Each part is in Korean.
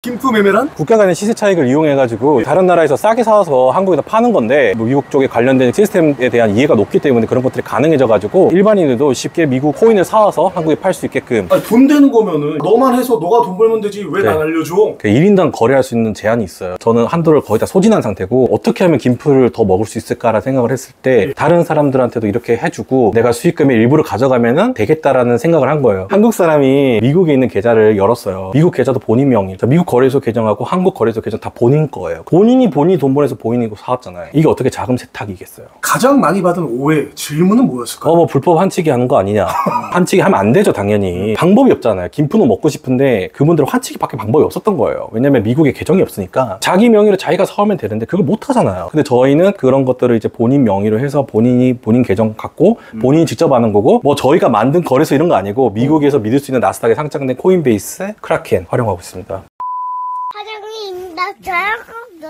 김프 매매란? 국가 간의 시세 차익을 이용해가지고 다른 나라에서 싸게 사와서 한국에다 파는 건데, 뭐 미국 쪽에 관련된 시스템에 대한 이해가 높기 때문에 그런 것들이 가능해져가지고 일반인들도 쉽게 미국 코인을 사와서 한국에 팔 수 있게끔. 아니, 돈 되는 거면은 너만 해서 너가 돈 벌면 되지 왜 난 알려줘? 1인당 거래할 수 있는 제한이 있어요. 저는 한도를 거의 다 소진한 상태고, 어떻게 하면 김프를 더 먹을 수 있을까라 생각을 했을 때 다른 사람들한테도 이렇게 해주고 내가 수익금의 일부를 가져가면은 되겠다라는 생각을 한 거예요. 한국 사람이 미국에 있는 계좌를 열었어요. 미국 계좌도 본인 명의, 미국 거래소 계정하고 한국 거래소 계정 다 본인 거예요. 본인이 돈 보내서 본인이 사왔잖아요. 이게 어떻게 자금 세탁이겠어요? 가장 많이 받은 오해, 질문은 뭐였을까요? 뭐 불법 환치기 하는 거 아니냐. 환치기 하면 안 되죠, 당연히. 방법이 없잖아요. 김프는 먹고 싶은데 그분들은 환치기밖에 방법이 없었던 거예요. 왜냐면 미국에 계정이 없으니까 자기 명의로 자기가 사오면 되는데 그걸 못 하잖아요. 근데 저희는 그런 것들을 이제 본인 명의로 해서 본인 계정 갖고 본인이 직접 하는 거고, 뭐 저희가 만든 거래소 이런 거 아니고 미국에서 믿을 수 있는 나스닥에 상장된 코인베이스, 크라켄 활용하고 있습니다. 사장님, 나 저랑 꼭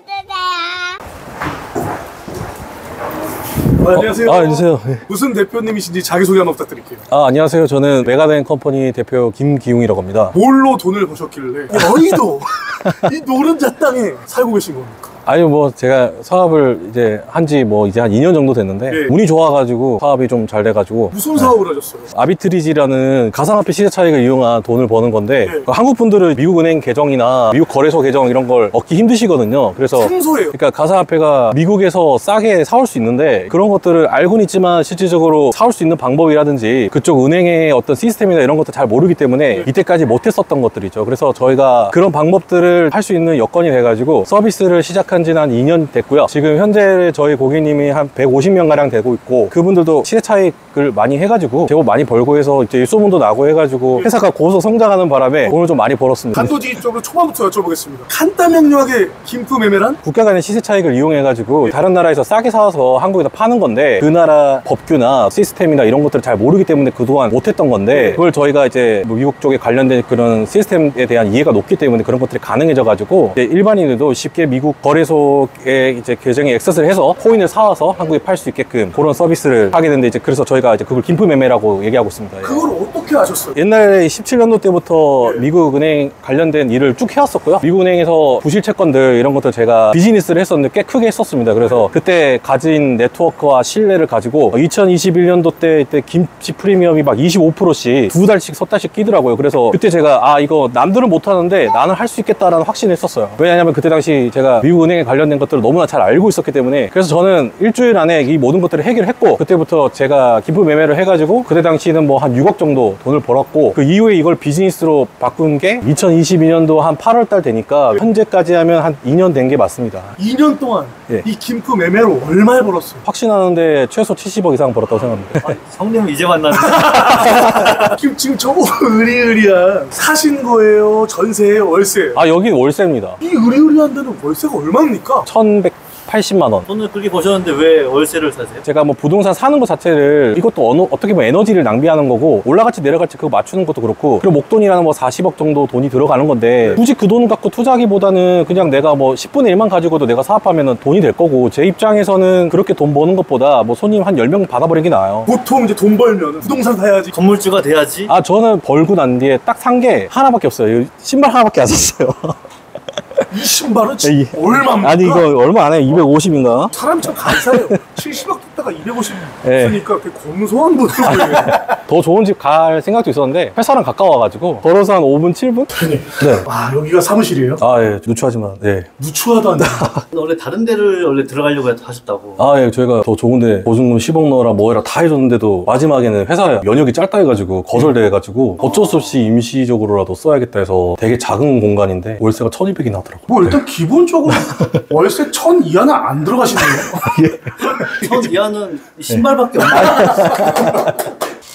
놀아주세요. 안녕하세요. 안녕하세요. 무슨 대표님이신지 자기소개 한번 부탁드릴게요. 안녕하세요. 저는 메가덴 컴퍼니 대표 김기웅이라고 합니다. 뭘로 돈을 버셨길래 여의도 이 노른자 땅에 살고 계신 겁니까? 아니, 뭐 제가 사업을 이제 한지 뭐 이제 한 2년 정도 됐는데 운이 좋아가지고 사업이 좀 잘 돼가지고. 무슨 사업을 하셨어요? 아비트리지라는 가상화폐 시세 차익을 이용한 돈을 버는 건데, 한국 분들은 미국 은행 계정이나 미국 거래소 계정 이런 걸 얻기 힘드시거든요. 그래서 생소해요. 그러니까 가상화폐가 미국에서 싸게 사올 수 있는데 그런 것들을 알고는 있지만 실질적으로 사올 수 있는 방법이라든지 그쪽 은행의 어떤 시스템이나 이런 것도 잘 모르기 때문에 이때까지 못했었던 것들이죠. 그래서 저희가 그런 방법들을 할 수 있는 여건이 돼가지고 서비스를 시작한 지는 한 2년 됐고요. 지금 현재 저희 고객님이 한 150명 가량 되고 있고, 그분들도 시세 차익을 많이 해가지고 제법 많이 벌고 해서 이제 소문도 나고 해가지고 회사가 고소 성장하는 바람에 돈을 좀 많이 벌었습니다. 단도직 쪽으로 초반부터 여쭤보겠습니다. 간단명료하게 김프 매매란? 국가 간의 시세 차익을 이용해가지고 다른 나라에서 싸게 사와서 한국에다 파는 건데, 그 나라 법규나 시스템이나 이런 것들을 잘 모르기 때문에 그동안 못했던 건데, 그걸 저희가 이제 뭐 미국 쪽에 관련된 그런 시스템에 대한 이해가 높기 때문에 그런 것들이 가능해져가지고 이제 일반인들도 쉽게 미국 거래소에 이제 계정에 액세스를 해서 코인을 사와서 한국에 팔 수 있게끔 그런 서비스를 하게 됐는데, 이제 그래서 저희가 이제 그걸 김프 매매라고 얘기하고 있습니다. 그걸 어떻게 하셨어요? 옛날에 17년도 때부터 미국 은행 관련된 일을 쭉 해왔었고요. 미국 은행에서 부실 채권들 이런 것들 제가 비즈니스를 했었는데 꽤 크게 했었습니다. 그래서 그때 가진 네트워크와 신뢰를 가지고 2021년도 때 이때 김치 프리미엄이 막 25%씩 두 달씩 석 달씩 끼더라고요. 그래서 그때 제가 이거 남들은 못하는데 나는 할 수 있겠다라는 확신을 했었어요. 왜냐하면 그때 당시 제가 미국 은행에 관련된 것들을 너무나 잘 알고 있었기 때문에. 그래서 저는 일주일 안에 이 모든 것들을 해결했고, 그때부터 제가 김프 매매를 해가지고 그때 당시는 뭐 한 6억 정도 돈을 벌었고, 그 이후에 이걸 비즈니스로 바꾼 게 2022년도 한 8월 달 되니까 현재까지 하면 한 2년 된 게 맞습니다. 2년 동안 이 김프 매매로 얼마에 벌었어요? 확신하는데 최소 70억 이상 벌었다고 생각합니다. 성님은 이제 만났는데. 지금 저거 의리의리한 사신 거예요? 전세예요? 월세예요? 여긴 월세입니다. 이 의리의리한 데는 월세가 얼마입니까? 1,180만 원. 돈을 그렇게 버셨는데 왜 월세를 사세요? 제가 뭐 부동산 사는 것 자체를, 이것도 어떻게 보면 에너지를 낭비하는 거고, 올라갈지 내려갈지 그거 맞추는 것도 그렇고, 그리고 목돈이라는 뭐 40억 정도 돈이 들어가는 건데, 굳이 그 돈 갖고 투자하기보다는 그냥 내가 뭐 10분의 1만 가지고도 내가 사업하면 돈이 될 거고, 제 입장에서는 그렇게 돈 버는 것보다 뭐 손님 한 10명 받아버리는 게 나아요. 보통 이제 돈 벌면 부동산 사야지, 건물주가 돼야지. 저는 벌고 난 뒤에 딱 산 게 하나밖에 없어요. 신발 하나밖에 안 샀어요. 이 신발은 얼마입니까? 아니 이거 얼마 안 해요. 250인가? 사람이 참 감사해요. 70억 뜯다가 250 쓰니까 되게 검소한 분이에요. 더 좋은 집 갈 생각도 있었는데 회사랑 가까워가지고 걸어서 한 5분 7분? 네. 여기가 사무실이에요? 예, 누추하지만 누추하다니. 원래 다른 데를 원래 들어가려고 하셨다고. 예, 저희가 더 좋은데 보증금 10억 넣어라 뭐 해라 다 해줬는데도 마지막에는 회사 연역이 짧다 해가지고 거절돼가지고 어쩔 수 없이 임시적으로라도 써야겠다 해서 되게 작은 공간인데 월세가 1,200이 나더라고요. 뭐 일단 기본적으로 월세 1,000 이하는 안 들어가시네요. 1,000 이하는 신발밖에 없나요?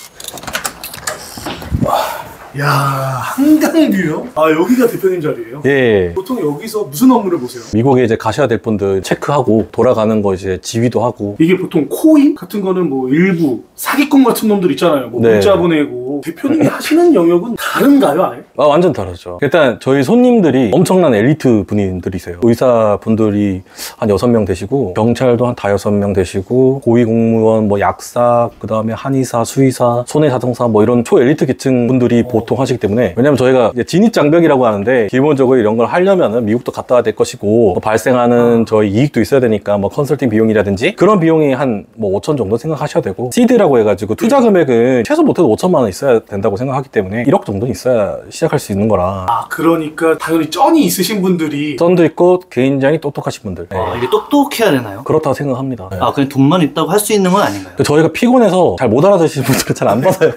야, 한강뷰요? 여기가 대표님 자리예요? 예. 보통 여기서 무슨 업무를 보세요? 미국에 이제 가셔야 될 분들 체크하고 돌아가는 거 이제 지휘도 하고. 이게 보통 코인 같은 거는 뭐 일부 사기꾼 같은 놈들 있잖아요. 뭐 문자 보내고. 대표님이 하시는 영역은 다른가요, 아예? 완전 다르죠. 일단 저희 손님들이 엄청난 엘리트 분들이세요. 의사분들이 한 6명 되시고, 경찰도 한 5-6명 되시고, 고위공무원, 뭐 약사, 그 다음에 한의사, 수의사, 손해자동사 뭐 이런 초엘리트 계층 분들이 보통 보통 하시기 때문에, 왜냐면 저희가 이제 진입장벽이라고 하는데 기본적으로 이런 걸 하려면은 미국도 갔다 와야 될 것이고 또 발생하는 저희 이익도 있어야 되니까 뭐 컨설팅 비용이라든지 그런 비용이 한 뭐 5천 정도 생각하셔야 되고, 시드라고 해가지고 투자 금액은 최소 못해도 5천만 원 있어야 된다고 생각하기 때문에 1억 정도는 있어야 시작할 수 있는 거라. 아, 그러니까 당연히 쩐이 있으신 분들이 쩐도 있고 개인장이 똑똑하신 분들. 네. 이게 똑똑해야 되나요? 그렇다고 생각합니다. 네. 그냥 돈만 있다고 할 수 있는 건 아닌가요? 저희가 피곤해서 잘 못 알아듣시는 분들은 잘 안 받아요.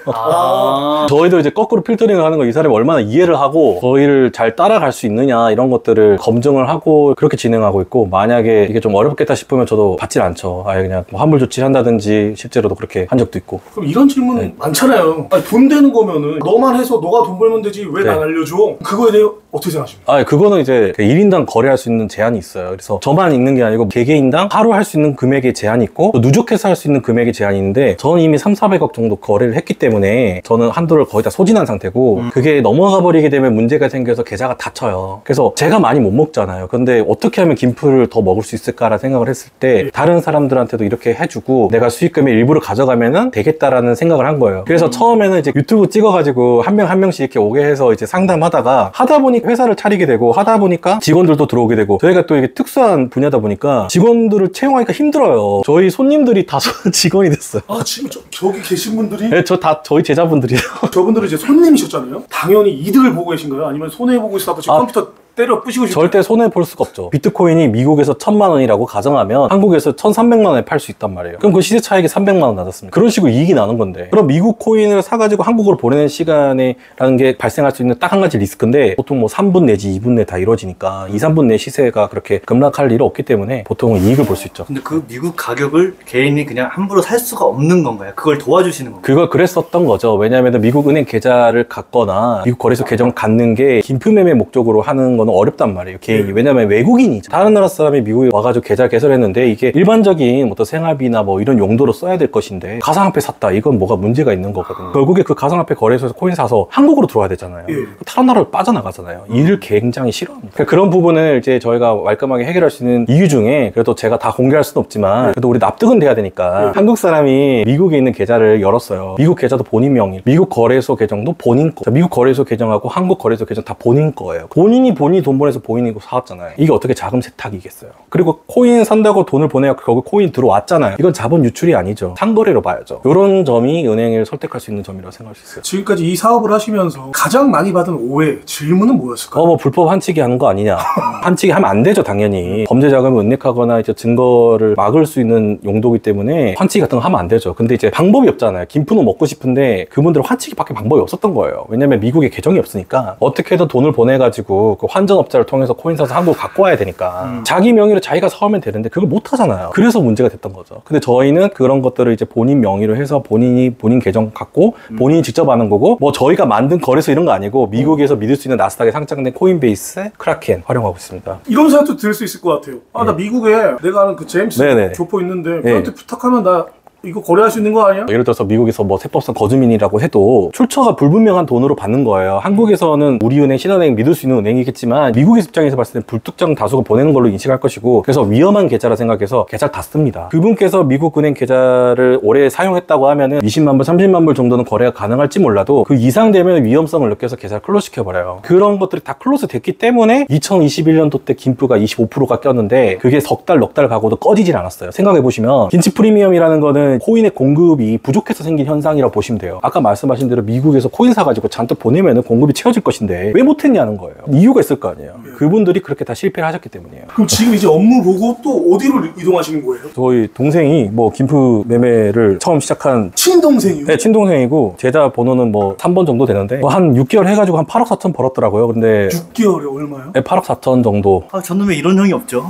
저희도 이제 거꾸로 필터링을 하는 거, 이 사람이 얼마나 이해를 하고 저희를 잘 따라갈 수 있느냐 이런 것들을 검증을 하고 그렇게 진행하고 있고, 만약에 이게 좀 어렵겠다 싶으면 저도 받질 않죠. 아예 그냥 뭐 환불 조치를 한다든지 실제로도 그렇게 한 적도 있고. 그럼 이런 질문 네. 많잖아요. 아니, 돈 되는 거면은 너만 해서 너가 돈 벌면 되지 왜 난 네. 알려줘? 그거에 대해 어떻게 생각하십니까? 아, 그거는 이제 1인당 거래할 수 있는 제한이 있어요. 그래서 저만 있는 게 아니고 개개인당 하루 할 수 있는 금액의 제한이 있고 또 누적해서 할 수 있는 금액의 제한이 있는데, 저는 이미 3,400억 정도 거래를 했기 때문에 저는 한도를 거의 다 소진한 상태고, 그게 넘어가 버리게 되면 문제가 생겨서 계좌가 닫혀요. 그래서 제가 많이 못 먹잖아요. 근데 어떻게 하면 김프를 더 먹을 수 있을까라 생각을 했을 때 다른 사람들한테도 이렇게 해주고 내가 수익금의 일부를 가져가면은 되겠다라는 생각을 한 거예요. 그래서 처음에는 이제 유튜브 찍어가지고 한 명 한 명씩 이렇게 오게 해서 이제 상담하다가 하다 보니 회사를 차리게 되고, 하다 보니까 직원들도 들어오게 되고, 저희가 또 이게 특수한 분야다 보니까 직원들을 채용하기가 힘들어요. 저희 손님들이 다 직원이 됐어요. 아, 지금 저기 계신 분들이 네, 저희 제자분들이에요. 저분들은 이제 손님이셨잖아요. 당연히 이득을 보고 계신가요? 아니면 손해보고 있어서 지금 컴퓨터 때려 부시고 싶어요? 절대 손해볼 수가 없죠. 비트코인이 미국에서 1,000만 원이라고 가정하면 한국에서 1,300만 원에 팔 수 있단 말이에요. 그럼 그 시세 차익이 300만 원 나졌습니다. 그런 식으로 이익이 나는 건데, 그럼 미국 코인을 사가지고 한국으로 보내는 시간이라는 게 발생할 수 있는 딱 한 가지 리스크인데, 보통 뭐 3분 내지 2분 내 다 이루어지니까 2, 3분 내 시세가 그렇게 급락할 일은 없기 때문에 보통은 이익을 볼 수 있죠. 근데 그 미국 가격을 개인이 그냥 함부로 살 수가 없는 건가요? 그걸 도와주시는 건가요? 그걸 그랬었던 거죠. 왜냐하면 미국 은행 계좌를 갖거나 미국 거래소 계정을 갖는 게 김프매매 목적으로 하는 거는 어렵단 말이에요, 개인이. 왜냐면 외국인이죠. 다른 나라 사람이 미국에 와가지고 계좌를 개설했는데 이게 일반적인 어떤 생활비나 뭐 이런 용도로 써야 될 것인데 가상화폐 샀다, 이건 뭐가 문제가 있는 거거든요. 결국에 그 가상화폐 거래소에서 코인 사서 한국으로 들어와야 되잖아요. 다른 나라로 빠져나가잖아요. 일을 굉장히 싫어합니다. 그러니까 그런 부분을 이제 저희가 말끔하게 해결할 수 있는 이유 중에, 그래도 제가 다 공개할 수는 없지만 그래도 우리 납득은 돼야 되니까, 한국 사람이 미국에 있는 계좌를 열었어요. 미국 계좌도 본인 명의, 미국 거래소 계정도 본인 거. 미국 거래소 계정하고 한국 거래소 계정 다 본인 거예요. 본인이 돈 보내서 본인이 사왔잖아요. 이게 어떻게 자금 세탁이겠어요? 그리고 코인 산다고 돈을 보내고 결국 코인 들어왔잖아요. 이건 자본 유출이 아니죠. 상거래로 봐야죠. 이런 점이 은행을 설득할 수 있는 점이라고 생각할 수 있어요. 지금까지 이 사업을 하시면서 가장 많이 받은 오해, 질문은 뭐였을까요? 뭐 불법 환치기 하는 거 아니냐. 환치기 하면 안 되죠, 당연히. 범죄 자금을 은닉하거나 이제 증거를 막을 수 있는 용도이기 때문에 환치기 같은 거 하면 안 되죠. 근데 이제 방법이 없잖아요. 김프는 먹고 싶은데 그분들은 환치기밖에 방법이 없었던 거예요. 왜냐면 미국에 계정이 없으니까 어떻게든 돈을 보내가지고 그 환전업자를 통해서 코인 사서 한국 갖고 와야 되니까 자기 명의로 자기가 사오면 되는데 그걸 못 하잖아요. 그래서 문제가 됐던 거죠. 근데 저희는 그런 것들을 이제 본인 명의로 해서 본인이 본인 계정 갖고 본인이 직접 하는 거고, 뭐 저희가 만든 거래소 이런 거 아니고 미국에서 믿을 수 있는 나스닥에 상장된 코인베이스, 크라켄 활용하고 있습니다. 이런 생각도 들 수 있을 것 같아요. 아, 나 미국에 내가 아는 그 제임스 네네. 조포 있는데 걔한테 부탁하면 나 이거 거래할 수 있는 거 아니야? 예를 들어서 미국에서 뭐 세법상 거주민이라고 해도 출처가 불분명한 돈으로 받는 거예요. 한국에서는 우리은행, 신한은행 믿을 수 있는 은행이겠지만 미국 입장에서 봤을 때 불특정 다수가 보내는 걸로 인식할 것이고, 그래서 위험한 계좌라 생각해서 계좌를 닫습니다. 그분께서 미국 은행 계좌를 오래 사용했다고 하면은 20만 불, 30만 불 정도는 거래가 가능할지 몰라도 그 이상 되면 위험성을 느껴서 계좌를 클로즈 시켜버려요. 그런 것들이 다 클로즈 됐기 때문에 2021년도 때 김프가 25%가 꼈는데 그게 석 달, 넉 달 가고도 꺼지질 않았어요. 생각해보시면 긴치 프리미엄이라는 거는 코인의 공급이 부족해서 생긴 현상이라고 보시면 돼요. 아까 말씀하신 대로 미국에서 코인 사가지고 잔뜩 보내면은 공급이 채워질 것인데 왜 못했냐는 거예요. 이유가 있을 거 아니에요. 그분들이 그렇게 다 실패를 하셨기 때문이에요. 그럼 지금 이제 업무 보고 또 어디로 이동하시는 거예요? 저희 동생이 뭐 김프 매매를 처음 시작한 친동생이요? 네, 친동생이고 제자 번호는 뭐 3번 정도 되는데 뭐 한 6개월 해가지고 한 8억 4천 벌었더라고요. 근데 6개월에 얼마요? 네, 8억 4천 정도. 저는 왜 이런 형이 없죠?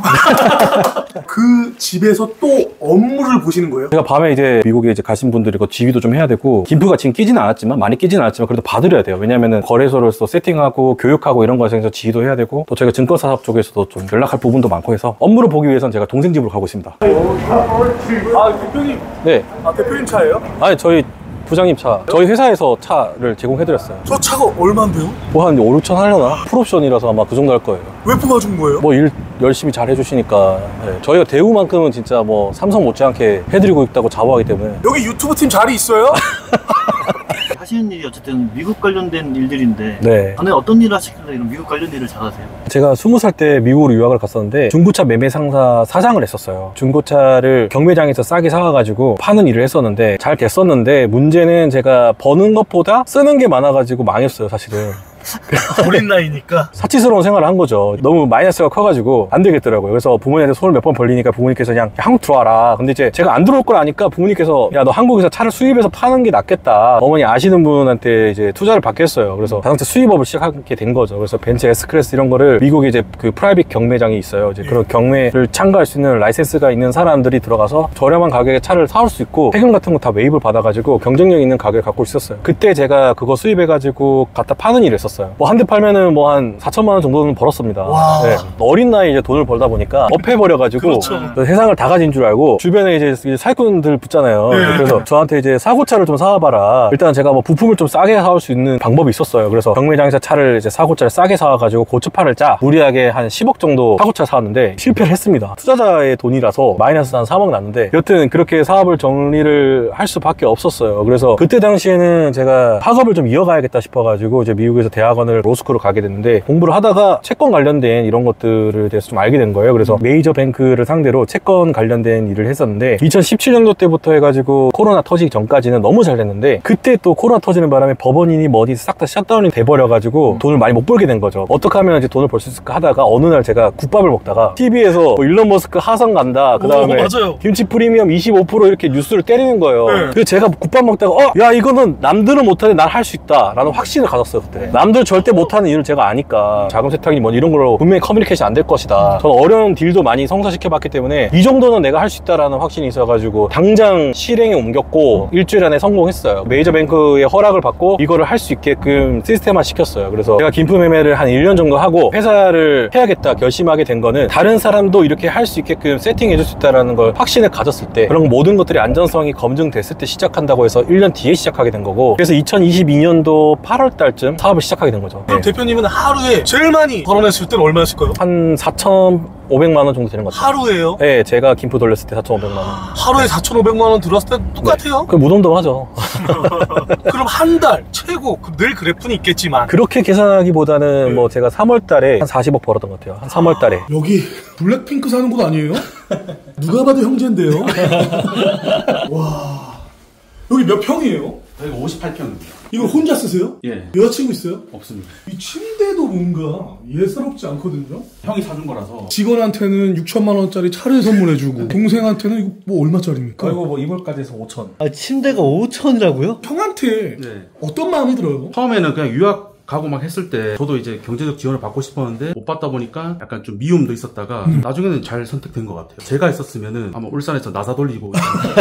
그 집에서 또 업무를 보시는 거예요? 제가 밤에 이제 미국에 이제 가신 분들이 그 지휘도 좀 해야 되고, 김프가 지금 끼지는 않았지만, 많이 끼지는 않았지만 그래도 봐드려야 돼요. 왜냐면은 거래소로서 세팅하고 교육하고 이런 거에서 지휘도 해야 되고, 또 저희가 증권사업 쪽에서도 좀 연락할 부분도 많고 해서 업무를 보기 위해서는 제가 동생 집으로 가고 있습니다. 아, 대표님. 네. 아, 대표님 차예요? 아니, 저희 부장님 차, 저희 회사에서 차를 제공해드렸어요. 저 차가 얼만데요? 뭐 한 5, 6천 하려나? 풀옵션이라서 아마 그 정도 할 거예요. 왜 뽑아준 거예요? 뭐 일 열심히 잘 해주시니까. 네. 저희가 대우만큼은 진짜 뭐 삼성 못지않게 해드리고 있다고 자부하기 때문에. 여기 유튜브 팀 자리 있어요? 하시는 일이 어쨌든 미국 관련된 일들인데 네. 전에 어떤 일을 하시길래 이런 미국 관련 일을 잘하세요? 제가 20살 때 미국으로 유학을 갔었는데 중고차 매매 상사 사장을 했었어요. 중고차를 경매장에서 싸게 사와가지고 파는 일을 했었는데 잘 됐었는데 문제는 제가 버는 것보다 쓰는 게 많아가지고 망했어요, 사실은. 어린 나이니까. 사치스러운 생활을 한 거죠. 너무 마이너스가 커가지고 안 되겠더라고요. 그래서 부모님한테 손을 몇 번 벌리니까 부모님께서 그냥 한국 들어와라. 근데 이제 제가 안 들어올 걸 아니까 부모님께서 야, 너 한국에서 차를 수입해서 파는 게 낫겠다. 어머니 아시는 분한테 이제 투자를 받겠어요. 그래서 자동차 수입업을 시작하게 된 거죠. 그래서 벤츠 S클래스 이런 거를 미국에 이제 그 프라이빗 경매장이 있어요. 이제 그런 경매를 참가할 수 있는 라이센스가 있는 사람들이 들어가서 저렴한 가격에 차를 사올 수 있고 세금 같은 거 다 매입을 받아가지고 경쟁력 있는 가격을 갖고 있었어요. 그때 제가 그거 수입해가지고 갖다 파는 일을 했었어요. 뭐 한 대 팔면은 뭐 한 4천만 원 정도는 벌었습니다. 네. 어린 나이에 이제 돈을 벌다 보니까 업해버려가지고 그렇죠. 세상을 다 가진 줄 알고 주변에 이제 사기꾼들 붙잖아요. 네. 그래서 저한테 이제 사고차를 좀 사와봐라. 일단 제가 뭐 부품을 좀 싸게 사올 수 있는 방법이 있었어요. 그래서 경매장에서 차를 이제 사고차를 싸게 사와가지고 고추파를 짜 무리하게 한 10억 정도 사고차 사왔는데 실패를 했습니다. 투자자의 돈이라서 마이너스 한 3억 났는데 여튼 그렇게 사업을 정리를 할 수밖에 없었어요. 그래서 그때 당시에는 제가 학업을 좀 이어가야겠다 싶어가지고 이제 미국에서 대학원을 로스쿨을 가게 됐는데 공부를 하다가 채권 관련된 이런 것들에 대해서 좀 알게 된 거예요. 그래서 메이저 뱅크를 상대로 채권 관련된 일을 했었는데 2017년도 때부터 해가지고 코로나 터지기 전까지는 너무 잘 됐는데 그때 또 코로나 터지는 바람에 법원이니 뭐니 싹 다 셧다운이 돼버려가지고 돈을 많이 못 벌게 된 거죠. 어떻게 하면 이제 돈을 벌 수 있을까 하다가 어느 날 제가 국밥을 먹다가 TV에서 뭐 일론 머스크 하성 간다, 그 다음에 맞아요. 김치 프리미엄 25% 이렇게 뉴스를 때리는 거예요. 네. 그래서 제가 국밥 먹다가 야 이거는 남들은 못하는데 난 할 수 있다 라는 확신을 가졌어요. 그때 남들 절대 못하는 일을 제가 아니까 자금 세탁이니 뭐 이런 걸로 분명히 커뮤니케이션 안 될 것이다. 저는 어려운 딜도 많이 성사시켜봤기 때문에 이 정도는 내가 할 수 있다라는 확신이 있어가지고 당장 실행에 옮겼고 일주일 안에 성공했어요. 메이저 뱅크의 허락을 받고 이거를 할 수 있게끔 시스템화 시켰어요. 그래서 제가 김프 매매를 한 1년 정도 하고 회사를 해야겠다 결심하게 된 거는 다른 사람도 이렇게 할 수 있게끔 세팅해 줄 수 있다는 걸 확신을 가졌을 때 그런 모든 것들이 안전성이 검증됐을 때 시작한다고 해서 1년 뒤에 시작하게 된 거고 그래서 2022년도 8월 달쯤 사업을 시작하게 된 거죠. 그럼 대표님은 하루에 제일 많이 벌어냈을 때는 얼마였을까요? 한 4,500만 원 정도 되는 것 같아요. 하루에요? 네, 제가 김프 돌렸을 때 4,500만 원. 하루에 4,500만 원 들어왔을 때 똑같아요? 그 무덤덤하죠. 그럼 한 달 최고 늘 그래프는 있겠지만 그렇게 계산하기보다는 뭐 제가 3월 달에 한 40억 벌었던 것 같아요. 한 3월 달에. 여기 블랙핑크 사는 곳 아니에요? 누가 봐도 형제인데요. 와, 여기 몇 평이에요? 여기 58평입니다. 이거 혼자 쓰세요? 예. 여자친구 있어요? 없습니다. 이 침대도 뭔가 예사롭지 않거든요? 형이 사준 거라서. 직원한테는 6천만 원짜리 차를 선물해주고 동생한테는 이거 뭐 얼마짜리입니까? 그리고 뭐 이불까지 해서 5천. 아, 침대가 5천이라고요? 형한테 네. 어떤 마음이 들어요? 처음에는 그냥 유학 가고 막 했을 때 저도 이제 경제적 지원을 받고 싶었는데 못 받다 보니까 약간 좀 미움도 있었다가 나중에는 잘 선택된 것 같아요. 제가 있었으면은 아마 울산에서 나사 돌리고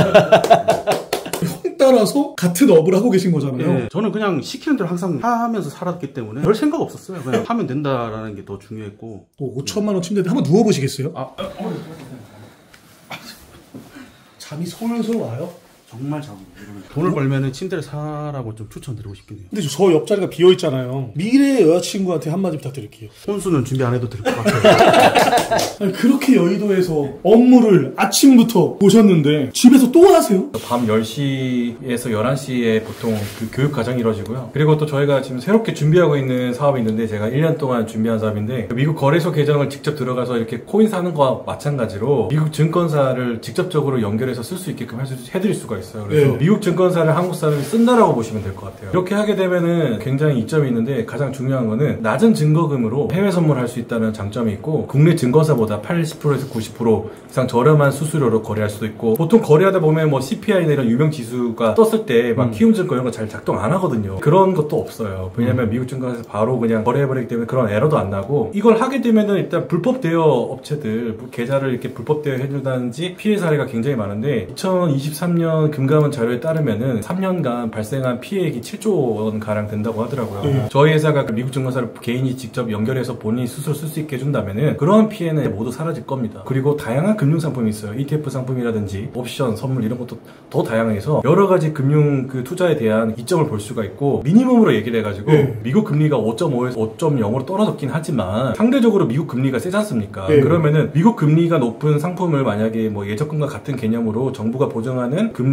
형 따라서 같은 업을 하고 계신 거잖아요. 예, 저는 그냥 시키는 대로 항상 하면서 살았기 때문에 별 생각 없었어요. 그냥 하면 된다라는 게 더 중요했고. 뭐 5천만 원 침대인데 한번 누워보시겠어요? 잠이 솔솔 와요? 정말 잘 돈을 벌면은 침대를 사라고 좀 추천드리고 싶긴 해요. 근데 저 옆자리가 비어있잖아요. 미래 여자친구한테 한마디 부탁드릴게요. 혼수는 준비 안 해도 될 것 같아요. 아니, 그렇게 여의도에서 업무를 아침부터 보셨는데 집에서 또 하세요? 밤 10시에서 11시에 보통 그 교육 과정이 이루어지고요. 그리고 또 저희가 지금 새롭게 준비하고 있는 사업이 있는데 제가 1년 동안 준비한 사업인데 미국 거래소 계정을 직접 들어가서 이렇게 코인 사는 거와 마찬가지로 미국 증권사를 직접적으로 연결해서 쓸 수 있게끔 해드릴 수가 있어요. 그래서 네. 미국 증권사를 한국 사람이 쓴다라고 보시면 될 것 같아요. 이렇게 하게 되면은 굉장히 이점이 있는데 가장 중요한 거는 낮은 증거금으로 해외 선물할 수 있다는 장점이 있고 국내 증권사보다 80%에서 90% 이상 저렴한 수수료로 거래할 수도 있고 보통 거래하다 보면 뭐 CPI나 이런 유명 지수가 떴을 때 막 키움증권 이런 거 잘 작동 안 하거든요. 그런 것도 없어요. 왜냐면 미국 증권사에서 바로 그냥 거래해버리기 때문에 그런 에러도 안 나고 이걸 하게 되면은 일단 불법 대여 업체들 계좌를 이렇게 불법 대여 해준다든지 피해 사례가 굉장히 많은데 2023년 금감원 자료에 따르면은 3년간 발생한 피해액이 7조 원 가량 된다고 하더라고요. 저희 회사가 미국 증권사를 개인이 직접 연결해서 본인이 스스로 쓸 수 있게 해준다면은 그러한 피해는 모두 사라질 겁니다. 그리고 다양한 금융 상품이 있어요. ETF 상품이라든지 옵션, 선물 이런 것도 더 다양해서 여러 가지 금융 그 투자에 대한 이점을 볼 수가 있고 미니멈으로 얘기를 해가지고 미국 금리가 5.5에서 5.0으로 떨어졌긴 하지만 상대적으로 미국 금리가 세지 않습니까? 그러면은 미국 금리가 높은 상품을 만약에 뭐 예적금과 같은 개념으로 정부가 보증하는 금리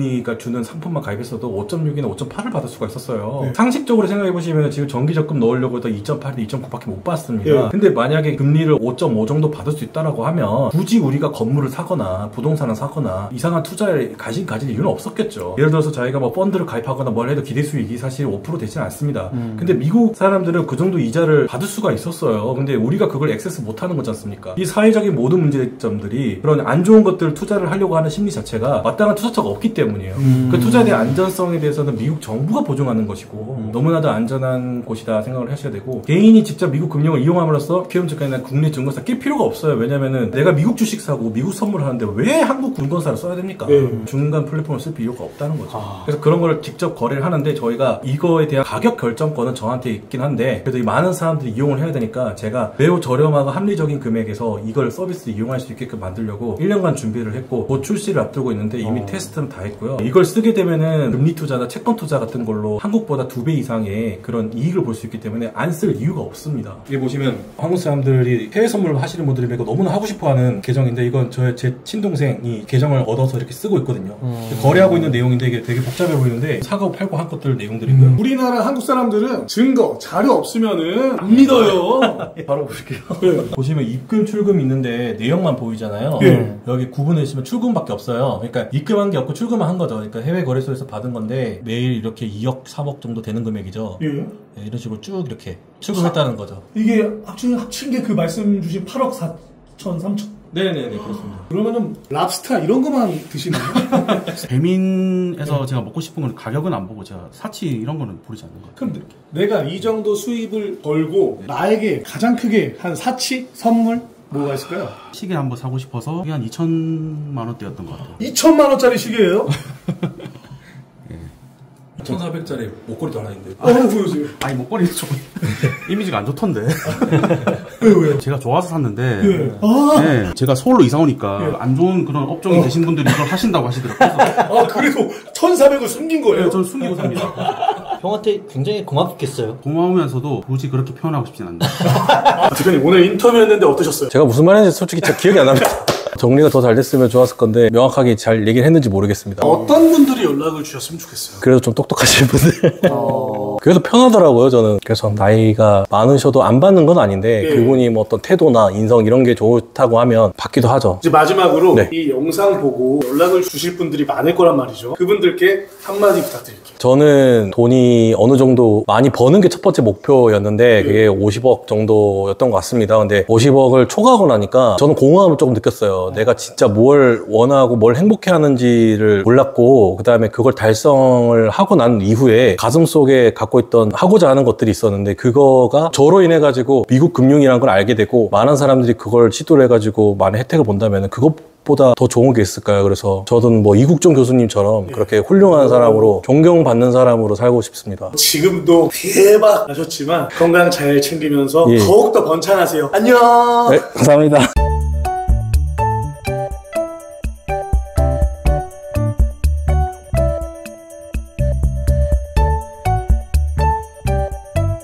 금리가 주는 상품만 가입했어도 5.6이나 5.8을 받을 수가 있었어요. 네. 상식적으로 생각해보시면 지금 정기적금 넣으려고 해도 2.8, 2.9밖에 못 받습니다. 네. 근데 만약에 금리를 5.5 정도 받을 수 있다라고 하면 굳이 우리가 건물을 사거나 부동산을 사거나 이상한 투자에 가질 이유는 없었겠죠. 예를 들어서 자기가 뭐 펀드를 가입하거나 뭘 해도 기대 수익이 사실 5% 되지는 않습니다. 근데 미국 사람들은 그 정도 이자를 받을 수가 있었어요. 근데 우리가 그걸 액세스 못하는 거지 않습니까? 이 사회적인 모든 문제점들이 그런 안 좋은 것들 투자를 하려고 하는 심리 자체가 마땅한 투자처가 없기 때문이에요. 그 투자에 대한 안전성에 대해서는 미국 정부가 보증하는 것이고 너무나도 안전한 곳이다 생각을 하셔야 되고, 개인이 직접 미국 금융을 이용함으로써 기업증권이나 국내 증권사 낄 필요가 없어요. 왜냐면은 내가 미국 주식 사고 미국 선물을 하는데 왜 한국 증권사를 써야 됩니까? 중간 플랫폼을 쓸 필요가 없다는 거죠. 그래서 그런 걸 직접 거래를 하는데 저희가 이거에 대한 가격 결정권은 저한테 있긴 한데, 그래도 이 많은 사람들이 이용을 해야 되니까 제가 매우 저렴하고 합리적인 금액에서 이걸 서비스 이용할 수 있게끔 만들려고 1년간 준비를 했고 곧 출시를 앞두고 있는데 이미 테스트는 다 했고요. 이걸 쓰게 되면은 금리 투자나 채권 투자 같은 걸로 한국보다 2배 이상의 그런 이익을 볼 수 있기 때문에 안 쓸 이유가 없습니다. 여기 보시면 한국 사람들이 해외 선물 하시는 분들이 매고 너무나 하고 싶어하는 계정인데, 이건 제 친동생이 계정을 얻어서 이렇게 쓰고 있거든요. 거래하고 있는 내용인데 이게 되게 복잡해 보이는데 사고 팔고 한 것들 내용들이고요. 우리나라 한국 사람들은 증거, 자료 없으면은 안 믿어요. 바로 보실게요. 보시면 입금, 출금 있는데 내역만 보이잖아요. 여기 구분해주시면 출금밖에 없어요. 그러니까 입금한 게 없고 출금만 한 거죠. 그러니까 해외 거래소에서 받은 건데 매일 이렇게 2억, 3억 정도 되는 금액이죠. 네, 이런 식으로 쭉 이렇게 출금했다는 거죠. 이게 합친 게 그 말씀 주신 8억 4천, 3천. 네네네, 그렇습니다. 그러면은 랍스타 이런 것만 드시나요? 배민에서 제가 먹고 싶은 건 가격은 안 보고 제가 사치 이런 거는 고르지 않는 것 같아요. 그럼 내가 이 정도 수입을 벌고 나에게 가장 크게 한 사치, 선물 뭐가 있을까요? 시계 한번 사고 싶어서 그게 한 2천만 원대였던 것 같아요. 2천만 원짜리 시계예요? 1,400짜리 목걸이도 하나 있는데. 보여주세요. 아니 목걸이는 조금 이미지가 안 좋던데. 왜요? 제가 좋아서 샀는데 아, 네, 제가 서울로 이사 오니까 안 좋은 그런 업종이 되신 분들이 이걸 하신다고 하시더라고요. 그래도 1,400을 숨긴 거예요? 네, 저는 숨기고 삽니다. 형한테 굉장히 고맙겠어요. 고마우면서도 굳이 그렇게 표현하고 싶진 않네요. 대표님 오늘 인터뷰했는데 어떠셨어요? 제가 무슨 말인지 솔직히 잘 기억이 안 납니다. 정리가 더 잘 됐으면 좋았을 건데 명확하게 잘 얘기를 했는지 모르겠습니다. 어떤 분들이 연락을 주셨으면 좋겠어요? 그래도 좀 똑똑하신 분들. 그래서 편하더라고요, 저는. 그래서 나이가 많으셔도 안 받는 건 아닌데 그분이 뭐 어떤 태도나 인성 이런 게 좋다고 하면 받기도 하죠. 이제 마지막으로 네. 이 영상 보고 연락을 주실 분들이 많을 거란 말이죠. 그분들께 한마디 부탁드릴게요. 저는 돈이 어느 정도 많이 버는 게 첫 번째 목표였는데 그게 50억 정도였던 것 같습니다. 근데 50억을 초과하고 나니까 저는 공허함을 조금 느꼈어요. 내가 진짜 뭘 원하고 뭘 행복해 하는지를 몰랐고, 그 다음에 그걸 달성을 하고 난 이후에 가슴속에 갖고 있던 하고자 하는 것들이 있었는데 그거가 저로 인해 가지고 미국 금융이라는 걸 알게 되고 많은 사람들이 그걸 시도를 해가지고 많은 혜택을 본다면 그것보다 더 좋은 게 있을까요? 그래서 저는 뭐 이국종 교수님처럼 그렇게 훌륭한 사람으로 존경받는 사람으로 살고 싶습니다. 지금도 대박 나셨지만 건강 잘 챙기면서 예. 더욱더 번창하세요. 안녕. 네, 감사합니다.